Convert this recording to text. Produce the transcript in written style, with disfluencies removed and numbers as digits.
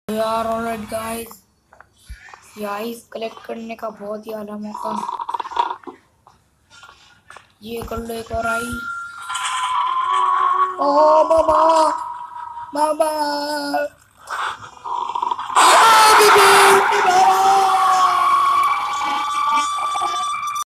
यार alright guys, ये ice collect करने का बहुत ही आला मौका। ये कर लो एक और आई। ओ बाबा बाबा